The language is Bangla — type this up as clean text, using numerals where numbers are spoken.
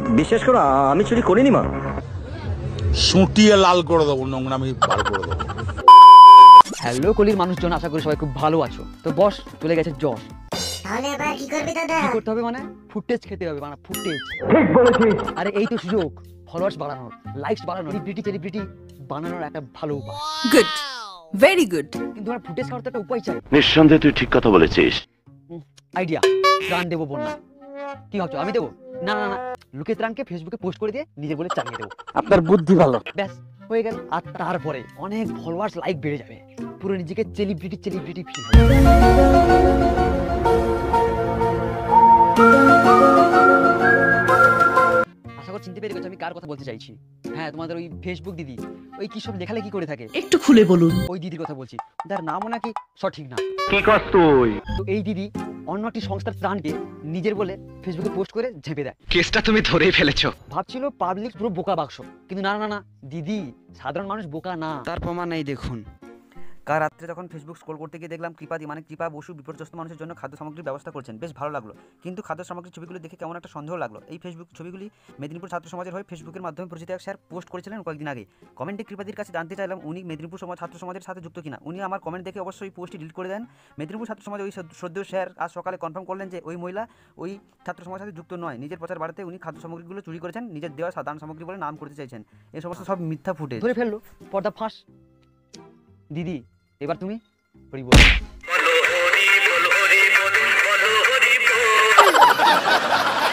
বিশ্বাস করো আমি চুরি করিনি মা। সুটিয়ে লাল করে দেবো, নোংরামি বার করে দেবো। হ্যালো কলির মানুষজন, আশা করি সবাই খুব ভালো আছো। তো বস চলে গেছে জ্বর, তাহলে এবার কি করবি দাদা? কি করতে হবে মানে ফুটেজ খেতে হবে, মানে ফুটেজ। ঠিক বলেছিস। আরে এই তো সুযোগ ফলোয়ার্স বাড়ানোর, লাইকস বাড়ানোর, সেলিব্রিটি বানানোর একটা ভালো উপায়। Good, very good. কিন্তু আমার ফুটেজ খাওয়ার তো একটা উপায় চাই। নিঃসন্দেহে তুই ঠিক কথা বলেছিস। আইডিয়া, ত্রাণ দেবো বন্যা। কি ভাবছো আমি দেবো? না না না, লোকে ত্রাণকে ফেসবুকে পোস্ট করে দিয়ে নিজে বলে চালিয়ে দেবো। আপনার বুদ্ধি ভালো। ব্যাস হয়ে গেল। আর তারপরে অনেক ফলোয়ার্স লাইক বেড়ে যাবে, পুরো নিজেকে সেলিব্রিটি ফিল হবে। আশা করি চিনতে পেরে গেছো আমি কার কথা বলতে চাইছি। হ্যাঁ, তোমাদের ওই ফেসবুক দিদি, ওই কি সব লেখালেখি করে থাকে, একটু খুলে বলুন। ওই দিদির কথা বলছি, যার নামও নাকি সঠিক না। কি কস তুই? তো এই দিদি অন্য একটি সংস্থার ত্রাণকে নিজের বলে ফেসবুকে পোস্ট করে ঝেপে দেয়। কেসটা তুমি ধরেই ফেলেছো। ভাবছিল পাবলিক পুরো বোকা বাক্স, কিন্তু না না না দিদি, সাধারণ মানুষ বোকা না। তার প্রমাণ এই দেখুন। কাল রাত্রে যখন ফেসবুক স্ক্রল করতে গিয়ে দেখলাম কৃপা বসু বিপর্যস্ত মানুষের জন্য খাদ্য সামগ্রীর ব্যবস্থা করছেন, বেশ ভালো লাগলো। কিন্তু খাদ্য সামগ্রীর ছবিগুলো দেখে কেমন একটা সন্দেহ লাগলো। এই ফেসবুক ছবিগুলি মেদিনীপুর ছাত্র সমাজের হয়ে ফেসবুকের মাধ্যমে পরিচিত এক স্যার পোস্ট করেছিলেন কয়েকদিন আগে। কমেন্টে কৃপাদির কাছে জানতে চাইলাম উনি মেদিনীপুর ছাত্র সমাজের সাথে যুক্ত কিনা। উনি আমার কমেন্ট দেখে অবশ্যই পোস্টটি ডিলিট করে দেন। মেদিনীপুর ছাত্র সমাজের ওই শ্রদ্ধেয় স্যার আজ সকালে কনফার্ম করলেন যে ওই মহিলা ওই ছাত্র সমাজের সাথে যুক্ত নয়। নিজের প্রচার বাড়াতে উনি খাদ্য সামগ্রীগুলো চুরি করেছেন, নিজের দেওয়া সাধারণ সামগ্রী বলে নাম করতে চাইছেন। এই সমস্ত সব মিথ্যা ফুটেজ ধরে ফেললো, পর্দা ফাঁস। দিদি এবার তুমি হরি বল।